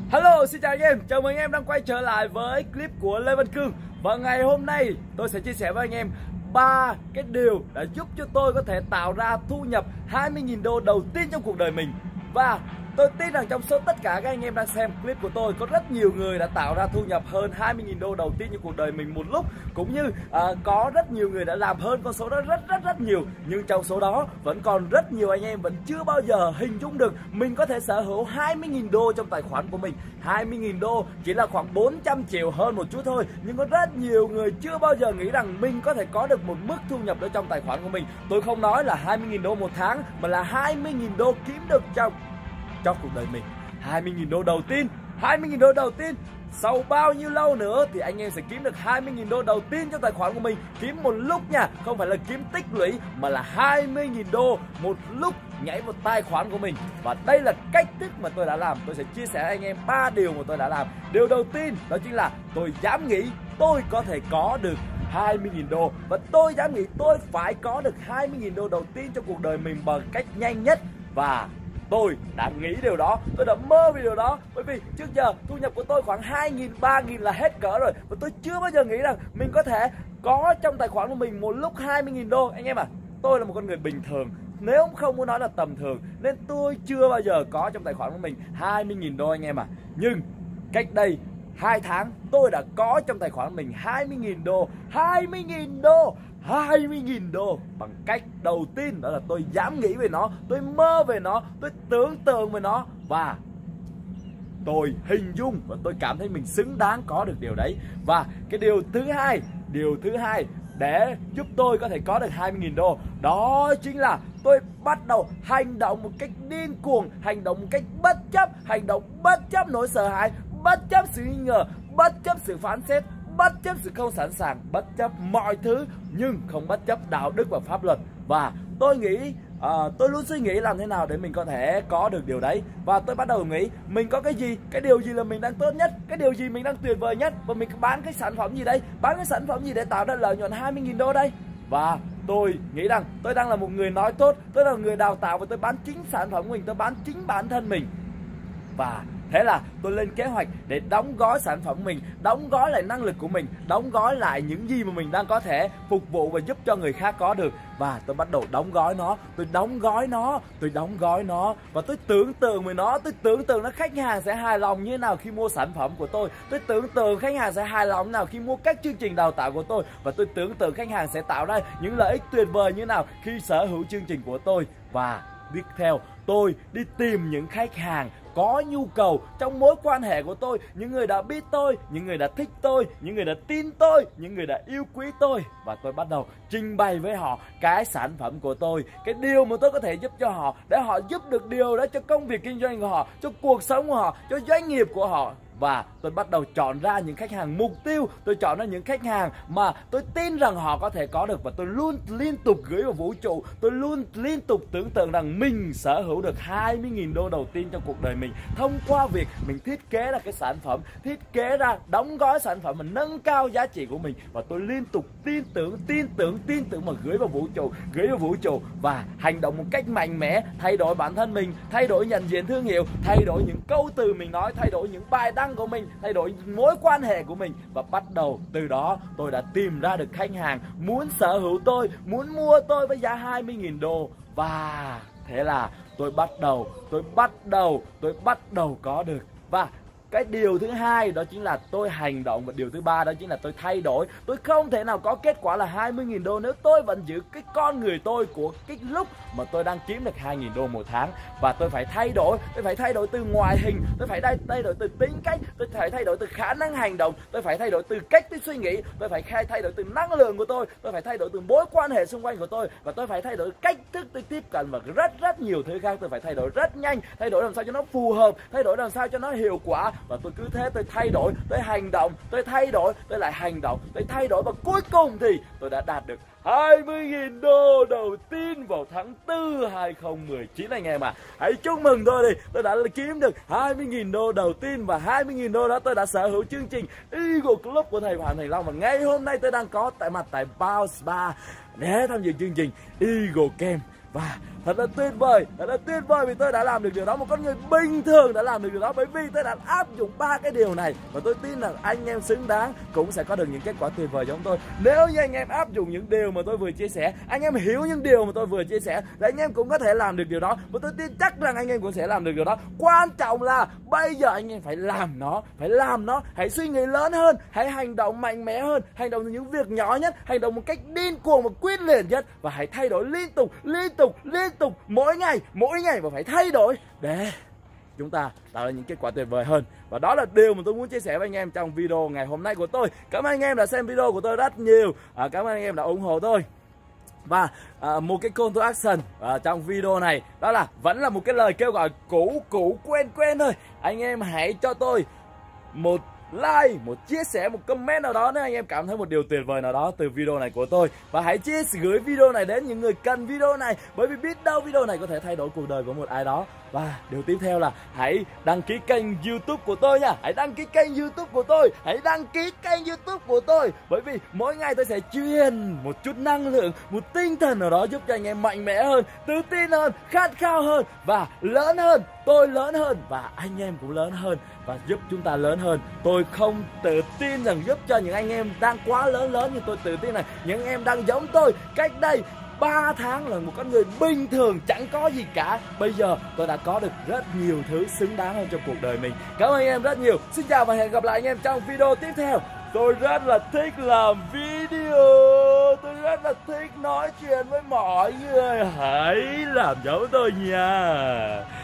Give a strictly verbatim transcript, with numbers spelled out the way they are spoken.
Hello, xin chào anh em, chào mừng anh em đang quay trở lại với clip của Lê Văn Cương. Và ngày hôm nay tôi sẽ chia sẻ với anh em ba cái điều đã giúp cho tôi có thể tạo ra thu nhập hai mươi nghìn đô đầu tiên trong cuộc đời mình. Và tôi tin rằng trong số tất cả các anh em đang xem clip của tôi, có rất nhiều người đã tạo ra thu nhập hơn hai mươi nghìn đô đầu tiên trong cuộc đời mình một lúc. Cũng như à, có rất nhiều người đã làm hơn con số đó rất rất rất nhiều. Nhưng trong số đó vẫn còn rất nhiều anh em vẫn chưa bao giờ hình dung được mình có thể sở hữu hai mươi nghìn đô trong tài khoản của mình. Hai mươi nghìn đô chỉ là khoảng bốn trăm triệu hơn một chút thôi. Nhưng có rất nhiều người chưa bao giờ nghĩ rằng mình có thể có được một mức thu nhập đó trong tài khoản của mình. Tôi không nói là hai mươi nghìn đô một tháng, mà là hai mươi nghìn đô kiếm được trong trong cuộc đời mình. Hai mươi nghìn đô đầu tiên, hai mươi nghìn đô đầu tiên. Sau bao nhiêu lâu nữa thì anh em sẽ kiếm được hai mươi nghìn đô đầu tiên trong tài khoản của mình. Kiếm một lúc nha, không phải là kiếm tích lũy, mà là hai mươi nghìn đô một lúc nhảy vào tài khoản của mình. Và đây là cách thức mà tôi đã làm. Tôi sẽ chia sẻ với anh em ba điều mà tôi đã làm. Điều đầu tiên đó chính là tôi dám nghĩ tôi có thể có được hai mươi nghìn đô. Và tôi dám nghĩ tôi phải có được hai mươi nghìn đô đầu tiên trong cuộc đời mình bằng cách nhanh nhất. Và tôi đã nghĩ điều đó, tôi đã mơ về điều đó. Bởi vì trước giờ thu nhập của tôi khoảng hai nghìn, ba nghìn là hết cỡ rồi. Và tôi chưa bao giờ nghĩ rằng mình có thể có trong tài khoản của mình một lúc hai mươi nghìn đô. Anh em à, tôi là một con người bình thường, nếu không muốn nói là tầm thường, nên tôi chưa bao giờ có trong tài khoản của mình hai mươi nghìn đô anh em à. Nhưng cách đây hai tháng tôi đã có trong tài khoản của mình hai mươi nghìn đô. Hai mươi nghìn đô, hai mươi nghìn đô bằng cách đầu tiên đó là tôi dám nghĩ về nó, tôi mơ về nó, tôi tưởng tượng về nó, và tôi hình dung và tôi cảm thấy mình xứng đáng có được điều đấy. Và cái điều thứ hai, điều thứ hai để giúp tôi có thể có được hai mươi nghìn đô, đó chính là tôi bắt đầu hành động một cách điên cuồng, hành động một cách bất chấp, hành động bất chấp nỗi sợ hãi, bất chấp sự nghi ngờ, bất chấp sự phán xét, bất chấp sự không sẵn sàng, bất chấp mọi thứ, nhưng không bất chấp đạo đức và pháp luật. Và tôi nghĩ à, tôi luôn suy nghĩ làm thế nào để mình có thể có được điều đấy. Và tôi bắt đầu nghĩ mình có cái gì, cái điều gì là mình đang tốt nhất, cái điều gì mình đang tuyệt vời nhất, và mình bán cái sản phẩm gì đây, bán cái sản phẩm gì để tạo ra lợi nhuận hai mươi nghìn đô đây. Và tôi nghĩ rằng tôi đang là một người nói tốt, tôi là một người đào tạo và tôi bán chính sản phẩm của mình, tôi bán chính bản thân mình. Và thế là tôi lên kế hoạch để đóng gói sản phẩm của mình, đóng gói lại năng lực của mình, đóng gói lại những gì mà mình đang có thể phục vụ và giúp cho người khác có được. Và tôi bắt đầu đóng gói nó, tôi đóng gói nó, tôi đóng gói nó. Và tôi tưởng tượng về nó, tôi tưởng tượng nó khách hàng sẽ hài lòng như thế nào khi mua sản phẩm của tôi. Tôi tưởng tượng khách hàng sẽ hài lòng như nào khi mua các chương trình đào tạo của tôi. Và tôi tưởng tượng khách hàng sẽ tạo ra những lợi ích tuyệt vời như thế nào khi sở hữu chương trình của tôi. Và tiếp theo, tôi đi tìm những khách hàng có nhu cầu trong mối quan hệ của tôi, những người đã biết tôi, những người đã thích tôi, những người đã tin tôi, những người đã yêu quý tôi. Và tôi bắt đầu trình bày với họ cái sản phẩm của tôi, cái điều mà tôi có thể giúp cho họ, để họ giúp được điều đó cho công việc kinh doanh của họ, cho cuộc sống của họ, cho doanh nghiệp của họ. Và tôi bắt đầu chọn ra những khách hàng mục tiêu, tôi chọn ra những khách hàng mà tôi tin rằng họ có thể có được. Và tôi luôn liên tục gửi vào vũ trụ, tôi luôn liên tục tưởng tượng rằng mình sở hữu được hai mươi nghìn đô đầu tiên trong cuộc đời mình, thông qua việc mình thiết kế ra cái sản phẩm, thiết kế ra, đóng gói sản phẩm, mình nâng cao giá trị của mình. Và tôi liên tục tin tưởng, tin tưởng, tin tưởng mà gửi vào vũ trụ, gửi vào vũ trụ và hành động một cách mạnh mẽ, thay đổi bản thân mình, thay đổi nhận diện thương hiệu, thay đổi những câu từ mình nói, thay đổi những bài đăng của mình, thay đổi mối quan hệ của mình. Và bắt đầu từ đó tôi đã tìm ra được khách hàng muốn sở hữu tôi, muốn mua tôi với giá hai mươi nghìn đô. Và thế là tôi bắt đầu, tôi bắt đầu, tôi bắt đầu có được. Và cái điều thứ hai đó chính là tôi hành động. Và điều thứ ba đó chính là tôi thay đổi. Tôi không thể nào có kết quả là hai mươi nghìn đô nếu tôi vẫn giữ cái con người tôi của cái lúc mà tôi đang kiếm được hai nghìn đô một tháng. Và tôi phải thay đổi, tôi phải thay đổi từ ngoại hình, tôi phải thay đổi từ tính cách, tôi phải thay đổi từ khả năng hành động, tôi phải thay đổi từ cách tôi suy nghĩ, tôi phải thay đổi từ năng lượng của tôi, tôi phải thay đổi từ mối quan hệ xung quanh của tôi, và tôi phải thay đổi cách thức tôi tiếp cận và rất rất nhiều thứ khác. Tôi phải thay đổi rất nhanh, thay đổi làm sao cho nó phù hợp, thay đổi làm sao cho nó hiệu quả. Và tôi cứ thế tôi thay đổi, tôi hành động, tôi thay đổi, tôi lại hành động, tôi thay đổi, và cuối cùng thì tôi đã đạt được hai mươi nghìn đô đầu tiên vào tháng tư hai không một chín anh em à. Hãy chúc mừng tôi đi, tôi đã kiếm được hai mươi nghìn đô đầu tiên, và hai mươi nghìn đô đó tôi đã sở hữu chương trình Eagle Club của thầy Hoàng Thành Long. Và ngay hôm nay tôi đang có tại mặt tại Bao Spa để tham dự chương trình Eagle Camp. Và Thật là tuyệt vời, thật là tuyệt vời vì tôi đã làm được điều đó. Một con người bình thường đã làm được điều đó, bởi vì tôi đã áp dụng ba cái điều này. Và tôi tin rằng anh em xứng đáng cũng sẽ có được những kết quả tuyệt vời giống tôi. Nếu như anh em áp dụng những điều mà tôi vừa chia sẻ, anh em hiểu những điều mà tôi vừa chia sẻ, thì anh em cũng có thể làm được điều đó. Và tôi tin chắc rằng anh em cũng sẽ làm được điều đó. Quan trọng là bây giờ anh em phải làm nó, phải làm nó. Hãy suy nghĩ lớn hơn, hãy hành động mạnh mẽ hơn, hành động những việc nhỏ nhất, hành động một cách điên cuồng và quyết liệt nhất, và hãy thay đổi liên tục, liên tục, liên tục, mỗi ngày, mỗi ngày, và phải thay đổi để chúng ta tạo ra những kết quả tuyệt vời hơn. Và đó là điều mà tôi muốn chia sẻ với anh em trong video ngày hôm nay của tôi. Cảm ơn anh em đã xem video của tôi rất nhiều. à, Cảm ơn anh em đã ủng hộ tôi. Và à, một cái call to action à, trong video này, đó là vẫn là một cái lời kêu gọi cũ cũ quen quen thôi. Anh em hãy cho tôi một like, một chia sẻ, một comment nào đó nếu anh em cảm thấy một điều tuyệt vời nào đó từ video này của tôi. Và hãy chia sẻ gửi video này đến những người cần video này, bởi vì biết đâu video này có thể thay đổi cuộc đời của một ai đó. Và điều tiếp theo là hãy đăng ký kênh YouTube của tôi nha. Hãy đăng ký kênh YouTube của tôi. Hãy đăng ký kênh YouTube của tôi. Bởi vì mỗi ngày tôi sẽ truyền một chút năng lượng, một tinh thần nào đó giúp cho anh em mạnh mẽ hơn, tự tin hơn, khát khao hơn và lớn hơn. Tôi lớn hơn và anh em cũng lớn hơn, và giúp chúng ta lớn hơn. Tôi không tự tin rằng giúp cho những anh em đang quá lớn lớn, nhưng tôi tự tin là những anh em đang giống tôi cách đây ba tháng là một con người bình thường chẳng có gì cả. Bây giờ tôi đã có được rất nhiều thứ xứng đáng hơn trong cuộc đời mình. Cảm ơn anh em rất nhiều. Xin chào và hẹn gặp lại anh em trong video tiếp theo. Tôi rất là thích làm video, tôi rất là thích nói chuyện với mọi người. Hãy làm giống tôi nha.